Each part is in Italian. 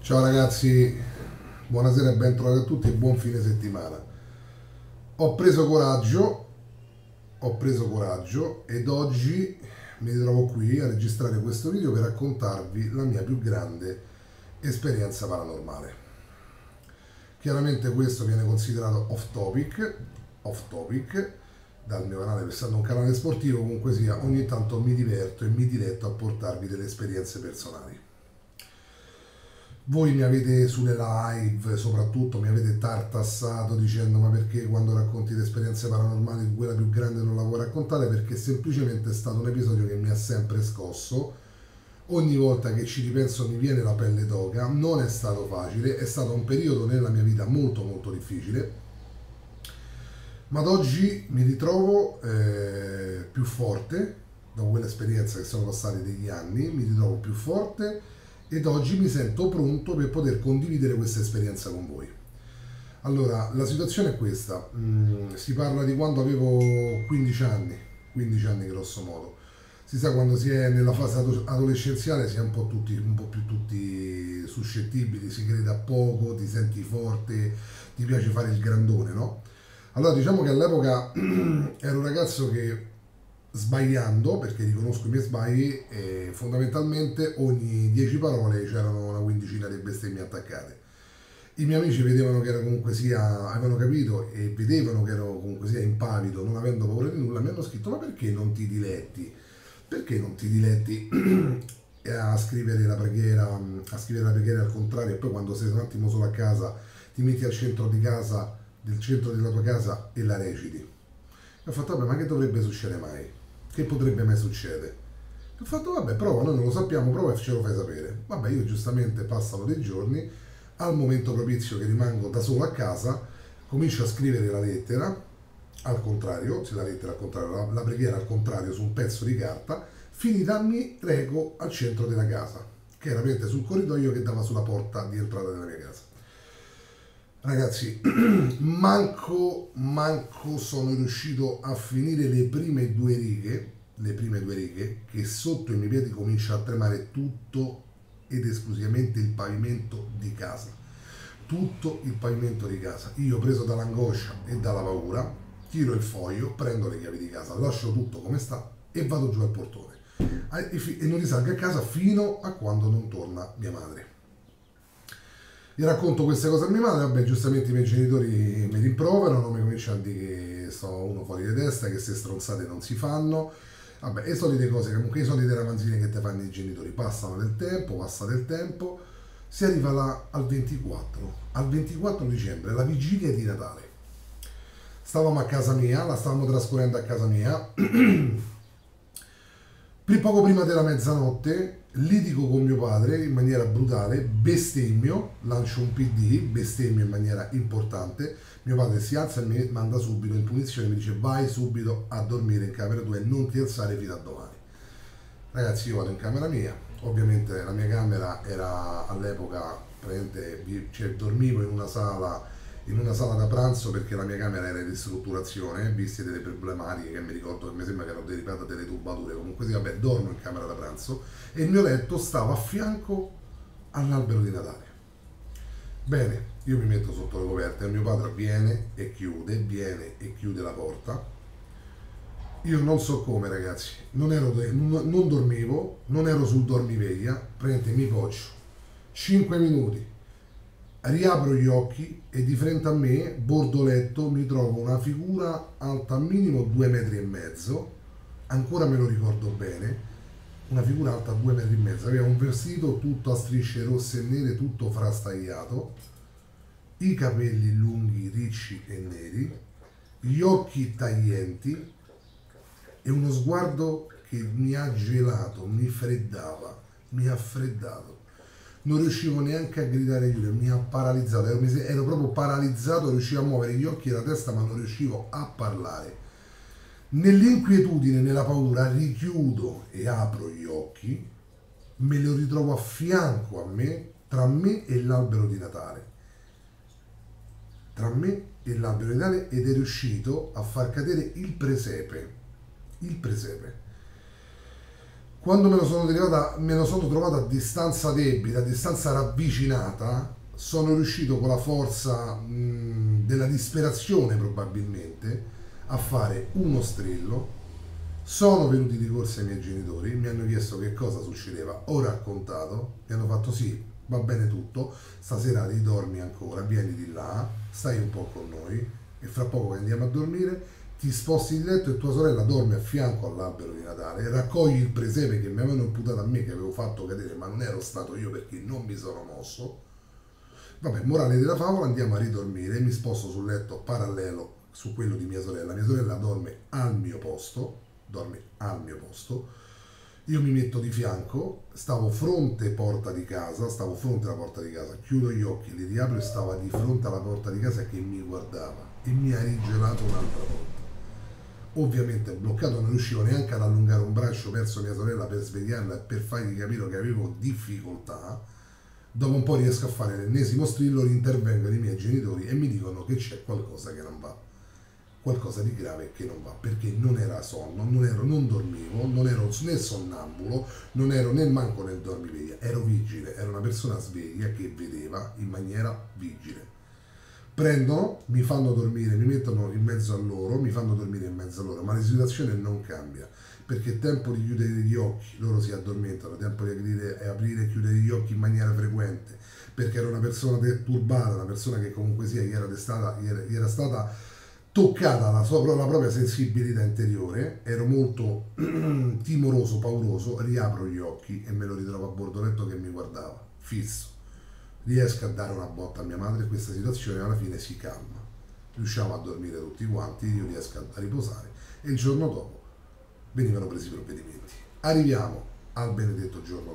Ciao ragazzi, buonasera e ben trovati a tutti e buon fine settimana. Ho preso coraggio, ed oggi mi ritrovo qui a registrare questo video per raccontarvi la mia più grande esperienza paranormale. Chiaramente questo viene considerato off topic dal mio canale, essendo un canale sportivo, comunque sia, ogni tanto mi diverto e mi diletto a portarvi delle esperienze personali. Voi mi avete sulle live, soprattutto mi avete tartassato dicendo ma perché quando racconti le esperienze paranormali quella più grande non la vuoi raccontare? Perché semplicemente è stato un episodio che mi ha sempre scosso. Ogni volta che ci ripenso mi viene la pelle d'oca, non è stato facile, è stato un periodo nella mia vita molto molto difficile, ma ad oggi mi ritrovo più forte, dopo quell'esperienza che sono passati degli anni, mi ritrovo più forte ed oggi mi sento pronto per poter condividere questa esperienza con voi. Allora, la situazione è questa. Si parla di quando avevo 15 anni grosso modo. Si sa, quando si è nella fase adolescenziale si è un po' più tutti suscettibili, si crede a poco, ti senti forte, ti piace fare il grandone, no? Allora diciamo che all'epoca ero un ragazzo che, sbagliando, perché riconosco i miei sbagli, fondamentalmente ogni 10 parole c'erano una quindicina di bestemmie attaccate. I miei amici vedevano che ero comunque sia, avevano capito e vedevano che ero comunque sia impavido, non avendo paura di nulla, mi hanno scritto: ma perché non ti diletti? Perché non ti diletti a scrivere la preghiera al contrario, e poi quando sei un attimo solo a casa ti metti al centro di casa, del centro della tua casa, e la reciti. E ho fatto: vabbè, ma che dovrebbe succedere mai? Che potrebbe mai succedere? Ho fatto: vabbè, prova, noi non lo sappiamo, prova e ce lo fai sapere. Vabbè, io giustamente passano dei giorni, al momento propizio che rimango da solo a casa, comincio a scrivere la lettera al contrario, se la lettera al contrario, la preghiera al contrario su un pezzo di carta. Finita mi reco al centro della casa, che era praticamente sul corridoio che dava sulla porta di entrata della mia casa. Ragazzi, manco sono riuscito a finire le prime due righe, che sotto i miei piedi comincia a tremare tutto ed esclusivamente il pavimento di casa. Tutto il pavimento di casa. Io, preso dall'angoscia e dalla paura, tiro il foglio, prendo le chiavi di casa, lascio tutto come sta e vado giù al portone. E non risalgo a casa fino a quando non torna mia madre. Gli racconto queste cose a mia madre, vabbè, giustamente i miei genitori mi rimproverano, mi cominciano a dire che sono uno fuori di testa, che queste stronzate non si fanno. Vabbè, le solite cose, comunque i soliti ramanzini che te fanno i genitori. Passa del tempo, si arriva là al 24 dicembre, la vigilia di Natale. Stavamo a casa mia, la stavamo trascorrendo a casa mia, poco prima della mezzanotte litigo con mio padre in maniera brutale, bestemmio, lancio un PD, bestemmio in maniera importante. Mio padre si alza e mi manda subito in punizione, mi dice: vai subito a dormire in camera tua e non ti alzare fino a domani. Ragazzi, io vado in camera mia, ovviamente la mia camera era all'epoca, cioè, dormivo in una sala da pranzo, perché la mia camera era in ristrutturazione, viste delle problematiche che mi ricordo, che mi sembra che erano derivate delle tubature. Comunque sì, vabbè, dormo in camera da pranzo e il mio letto stava a fianco all'albero di Natale. Bene, io mi metto sotto le coperte e mio padre viene e chiude la porta. Io non so come, ragazzi, non dormivo, non ero sul dormiveglia, praticamente mi poccio 5 minuti, riapro gli occhi e di fronte a me, bordo letto, mi trovo una figura alta minimo 2,5 metri, ancora me lo ricordo bene, una figura alta 2,5 metri, aveva un vestito tutto a strisce rosse e nere, tutto frastagliato, i capelli lunghi, ricci e neri, gli occhi taglienti e uno sguardo che mi ha gelato, mi freddava, mi ha freddato. Non riuscivo neanche a gridare aiuto, mi ha paralizzato, ero proprio paralizzato, riuscivo a muovere gli occhi e la testa ma non riuscivo a parlare. Nell'inquietudine, nella paura, richiudo e apro gli occhi, me lo ritrovo a fianco a me, tra me e l'albero di Natale. Ed è riuscito a far cadere il presepe. Quando me lo sono trovato a distanza debita, a distanza ravvicinata, sono riuscito con la forza della disperazione probabilmente a fare uno strillo. Sono venuti di corsa i miei genitori, mi hanno chiesto che cosa succedeva, ho raccontato, mi hanno fatto sì, va bene tutto, stasera ridormi ancora, vieni di là, stai un po' con noi e fra poco che andiamo a dormire ti sposti di letto e tua sorella dorme a fianco all'albero di Natale, raccogli il presepe che mi avevano imputato a me che avevo fatto cadere ma non ero stato io perché non mi sono mosso. Vabbè, morale della favola, andiamo a ridormire, mi sposto sul letto parallelo su quello di mia sorella dorme al mio posto, io mi metto di fianco, stavo fronte alla porta di casa, chiudo gli occhi, li riapro e stava di fronte alla porta di casa che mi guardava e mi ha rigelato un'altra volta. Ovviamente bloccato, non riuscivo neanche ad allungare un braccio verso mia sorella per svegliarla e per fargli capire che avevo difficoltà. Dopo un po' riesco a fare l'ennesimo strillo, intervengono i miei genitori e mi dicono che c'è qualcosa che non va, qualcosa di grave che non va, perché non era sonno, non dormivo, non ero né sonnambulo, non ero né manco nel dormiveglia, ero vigile, ero una persona sveglia che vedeva in maniera vigile. Prendono, mi fanno dormire, mi mettono in mezzo a loro, mi fanno dormire in mezzo a loro, ma la situazione non cambia, perché è tempo di chiudere gli occhi, loro si addormentano, è tempo di aprire e chiudere gli occhi in maniera frequente, perché era una persona turbata, una persona che comunque sia gli era stata toccata la propria sensibilità interiore, ero molto timoroso, pauroso, riapro gli occhi e me lo ritrovo a bordo letto che mi guardava, fisso. Riesco a dare una botta a mia madre e questa situazione alla fine si calma. Riusciamo a dormire tutti quanti, io riesco a riposare e il giorno dopo venivano presi i provvedimenti. Arriviamo al benedetto giorno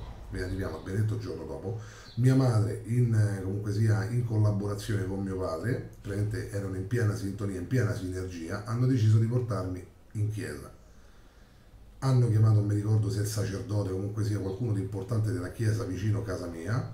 dopo, mia madre comunque sia in collaborazione con mio padre, erano in piena sintonia, in piena sinergia, hanno deciso di portarmi in chiesa. Hanno chiamato, non mi ricordo se il sacerdote o comunque sia qualcuno di importante della chiesa vicino casa mia,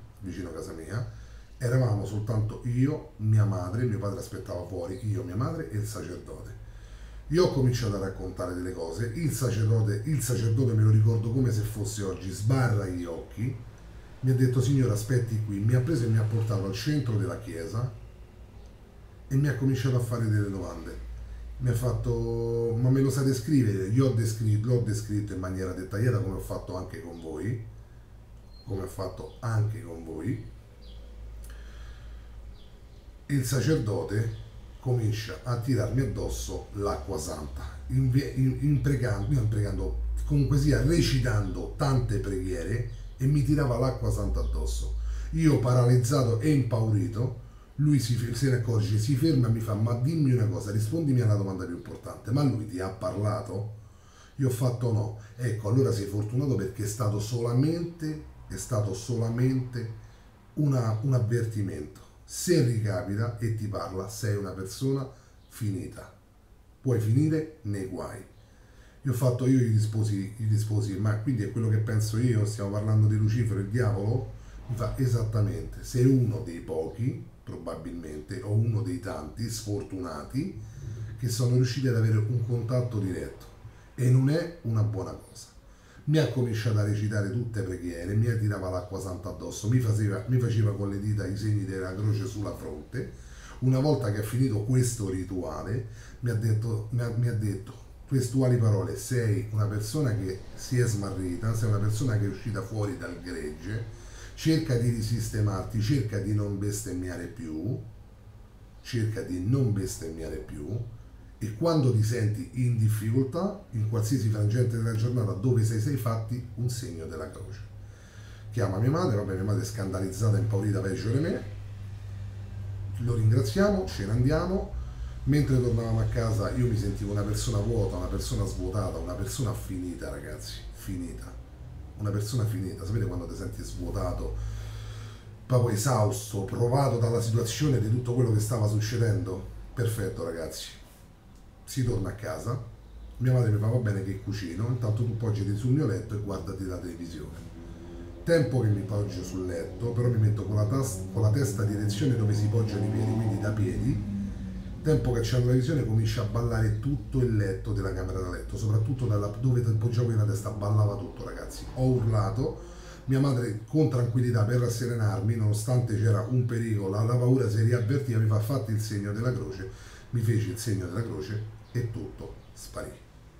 eravamo soltanto io, mia madre, mio padre aspettava fuori, io, mia madre e il sacerdote. Io ho cominciato a raccontare delle cose, il sacerdote me lo ricordo come se fosse oggi, sbarra gli occhi, mi ha detto signore aspetti qui, mi ha preso e mi ha portato al centro della chiesa e mi ha cominciato a fare delle domande. Mi ha fatto, ma me lo sa descrivere? L'ho descritto in maniera dettagliata come ho fatto anche con voi, il sacerdote comincia a tirarmi addosso l'acqua santa, comunque sia recitando tante preghiere e mi tirava l'acqua santa addosso. Io paralizzato e impaurito, lui se ne accorge, si ferma e mi fa ma dimmi una cosa, rispondimi alla domanda più importante, ma lui ti ha parlato? Io ho fatto no. Ecco, allora sei fortunato perché è stato solamente un avvertimento. Se ricapita e ti parla, sei una persona finita, puoi finire nei guai. Io gli risposi, ma quindi è quello che penso io, stiamo parlando di Lucifero e il diavolo? Mi fa esattamente, sei uno dei pochi, probabilmente, o uno dei tanti sfortunati che sono riusciti ad avere un contatto diretto e non è una buona cosa. Mi ha cominciato a recitare tutte preghiere, mi tirava l'acqua santa addosso, mi faceva con le dita i segni della croce sulla fronte. Una volta che ha finito questo rituale mi ha detto testuali parole, sei una persona che si è smarrita, sei una persona che è uscita fuori dal gregge, cerca di risistemarti, cerca di non bestemmiare più e quando ti senti in difficoltà, in qualsiasi frangente della giornata dove sei fatti un segno della croce. Chiama mia madre è scandalizzata e impaurita peggio di me, lo ringraziamo, ce ne andiamo. Mentre tornavamo a casa io mi sentivo una persona vuota, una persona svuotata, una persona finita, ragazzi, una persona finita. Sapete quando ti senti svuotato, proprio esausto, provato dalla situazione di tutto quello che stava succedendo? Perfetto, ragazzi, si torna a casa, mia madre mi fa va bene che cucino, intanto tu poggiati sul mio letto e guardati la televisione. Tempo che mi poggio sul letto, però mi metto con la testa a direzione dove si poggiano i piedi, quindi da piedi. Tempo che accendo la televisione comincia a ballare tutto il letto della camera da letto, soprattutto dove poggiavo io la testa, ballava tutto ragazzi. Ho urlato, mia madre con tranquillità per rasserenarmi, nonostante c'era un pericolo, la paura si riavvertiva, mi fa fatti il segno della croce, mi fece il segno della croce e tutto sparì.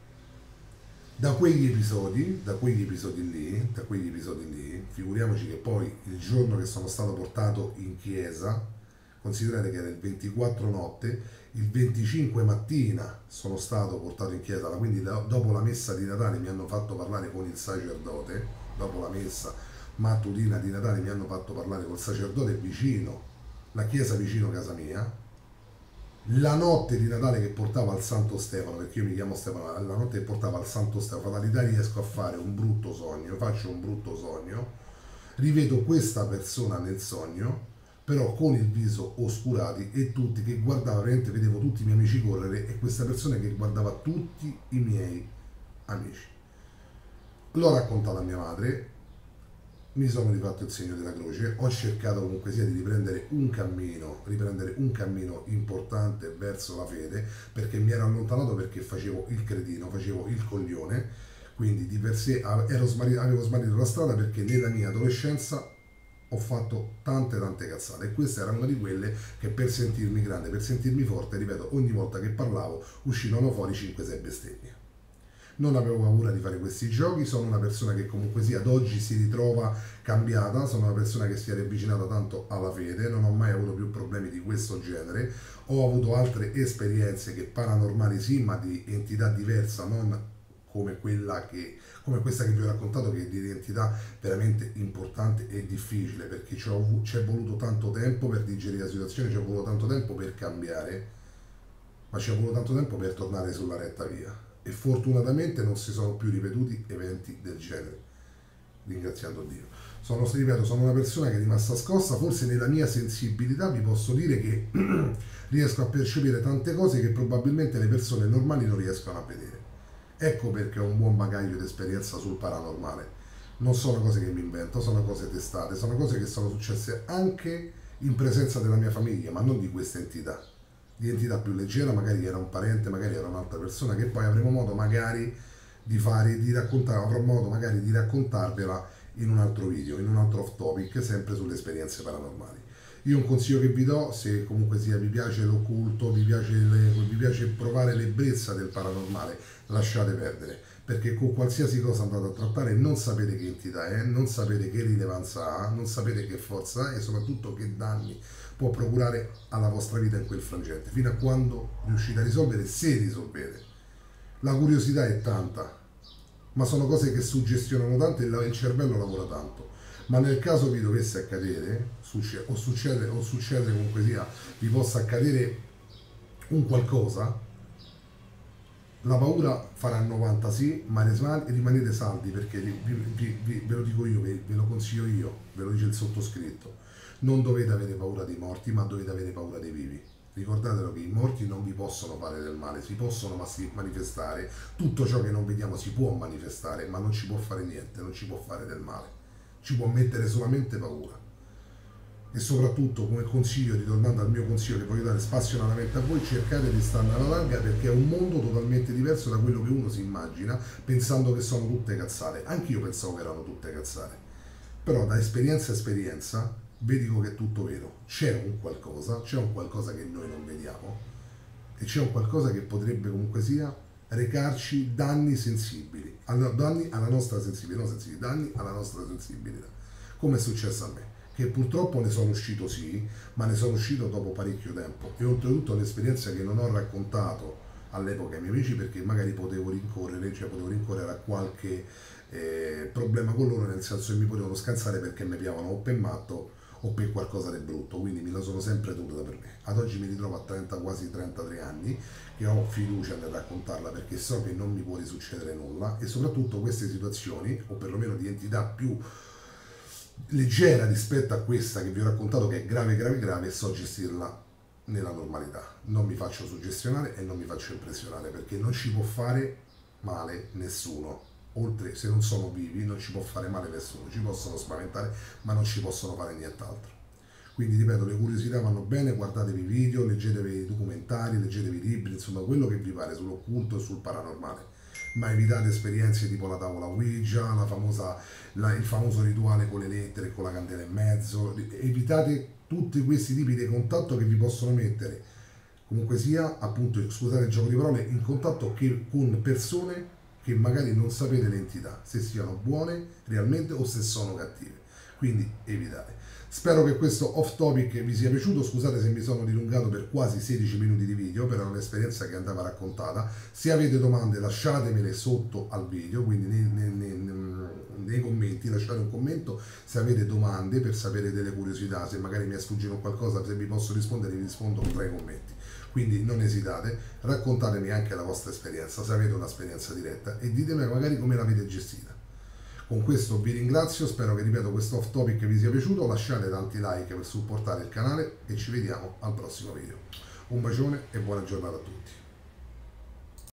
Da quegli episodi lì, figuriamoci che poi il giorno che sono stato portato in chiesa, considerate che era il 24 notte, il 25 mattina sono stato portato in chiesa, quindi dopo la messa di Natale mi hanno fatto parlare con il sacerdote, dopo la messa mattutina di Natale mi hanno fatto parlare col sacerdote vicino, la chiesa vicino a casa mia. La notte di Natale che portava al Santo Stefano, perché io mi chiamo Stefano, la notte che portava al Santo Stefano, fatalità, riesco a fare un brutto sogno, faccio un brutto sogno, rivedo questa persona nel sogno, però con il viso oscurati e tutti che guardava, veramente vedevo tutti i miei amici correre e questa persona che guardava tutti i miei amici. L'ho raccontato a mia madre, mi sono rifatto il segno della croce, ho cercato comunque sia di riprendere un cammino importante verso la fede, perché mi ero allontanato perché facevo il cretino, facevo il coglione, quindi di per sé avevo smarrito la strada perché nella mia adolescenza ho fatto tante cazzate e questa era una di quelle che per sentirmi grande, per sentirmi forte, ripeto, ogni volta che parlavo uscivano fuori 5-6 bestemmie. Non avevo paura di fare questi giochi, sono una persona che comunque sia ad oggi si ritrova cambiata, sono una persona che si è riavvicinata tanto alla fede, non ho mai avuto più problemi di questo genere, ho avuto altre esperienze che paranormali sì, ma di entità diversa, non come questa che vi ho raccontato, che è di entità veramente importante e difficile, perché c'è voluto tanto tempo per digerire la situazione, c'è voluto tanto tempo per cambiare, ma c'è voluto tanto tempo per tornare sulla retta via e fortunatamente non si sono più ripetuti eventi del genere, ringraziando Dio. Ripeto, sono una persona che è rimasta scossa, forse nella mia sensibilità vi posso dire che riesco a percepire tante cose che probabilmente le persone normali non riescono a vedere. Ecco perché ho un buon bagaglio di esperienza sul paranormale. Non sono cose che mi invento, sono cose testate, sono cose che sono successe anche in presenza della mia famiglia, ma non di questa entità. Di entità più leggera, magari era un parente, magari era un'altra persona, che poi avremo modo magari di raccontare, avrò modo magari di raccontarvela in un altro video, in un altro off topic, sempre sulle esperienze paranormali. Io un consiglio che vi do, se comunque sia vi piace l'occulto, vi piace provare l'ebbrezza del paranormale, lasciate perdere, perché con qualsiasi cosa andate a trattare non sapete che entità è, non sapete che rilevanza ha, non sapete che forza ha e soprattutto che danni può procurare alla vostra vita in quel frangente, fino a quando riuscite a risolvere, se risolvete. La curiosità è tanta, ma sono cose che suggestionano tanto e il cervello lavora tanto. Ma nel caso vi dovesse accadere, o succede comunque sia, vi possa accadere un qualcosa, la paura farà 90 sì, ma rimanete saldi, perché ve lo dico io, ve lo consiglio io, ve lo dice il sottoscritto. Non dovete avere paura dei morti, ma dovete avere paura dei vivi. Ricordatelo che i morti non vi possono fare del male, si possono manifestare, tutto ciò che non vediamo si può manifestare, ma non ci può fare niente, non ci può fare del male. Ci può mettere solamente paura. E soprattutto, come consiglio, ritornando al mio consiglio che voglio dare spassionatamente a voi, cercate di stare alla larga, perché è un mondo totalmente diverso da quello che uno si immagina, pensando che sono tutte cazzate. Anche io pensavo che erano tutte cazzate, però da esperienza a esperienza vi dico che è tutto vero. C'è un qualcosa che noi non vediamo e c'è un qualcosa che potrebbe comunque sia recarci danni sensibili, danni alla nostra sensibilità, danni alla nostra sensibilità, come è successo a me, che purtroppo ne sono uscito sì, ma ne sono uscito dopo parecchio tempo e oltretutto un'esperienza che non ho raccontato all'epoca ai miei amici, perché magari potevo rincorrere a qualche problema con loro, nel senso che mi potevano scansare perché mi piavano o per matto o per qualcosa di brutto, quindi me la sono sempre tenuta per me. Ad oggi mi ritrovo a 30, quasi 33 anni, che ho fiducia nel raccontarla perché so che non mi può risuccedere nulla e soprattutto queste situazioni, o perlomeno di entità più leggera rispetto a questa che vi ho raccontato, che è grave, so gestirla nella normalità. Non mi faccio suggestionare e non mi faccio impressionare, perché non ci può fare male nessuno. Oltre, se non sono vivi, non ci può fare male nessuno, ci possono spaventare, ma non ci possono fare nient'altro. Quindi ripeto, le curiosità vanno bene, guardatevi i video, leggetevi i documentari, leggetevi i libri, insomma quello che vi pare sull'occulto e sul paranormale, ma evitate esperienze tipo la tavola Ouija, il famoso rituale con le lettere e con la candela in mezzo. Evitate tutti questi tipi di contatto che vi possono mettere, comunque sia, appunto, scusate il gioco di parole, in contatto con persone che magari non sapete l'entità, se siano buone realmente o se sono cattive. Quindi evitate. Spero che questo off topic vi sia piaciuto, scusate se mi sono dilungato per quasi 16 minuti di video, però è un'esperienza che andava raccontata. Se avete domande lasciatemele sotto al video, quindi nei commenti lasciate un commento se avete domande per sapere delle curiosità, se magari mi è sfuggito qualcosa, se vi posso rispondere vi rispondo tra i commenti. Quindi non esitate, raccontatemi anche la vostra esperienza, se avete un'esperienza diretta, e ditemi magari come l'avete gestita. Con questo vi ringrazio, spero che, ripeto, questo off topic vi sia piaciuto, lasciate tanti like per supportare il canale e ci vediamo al prossimo video. Un bacione e buona giornata a tutti.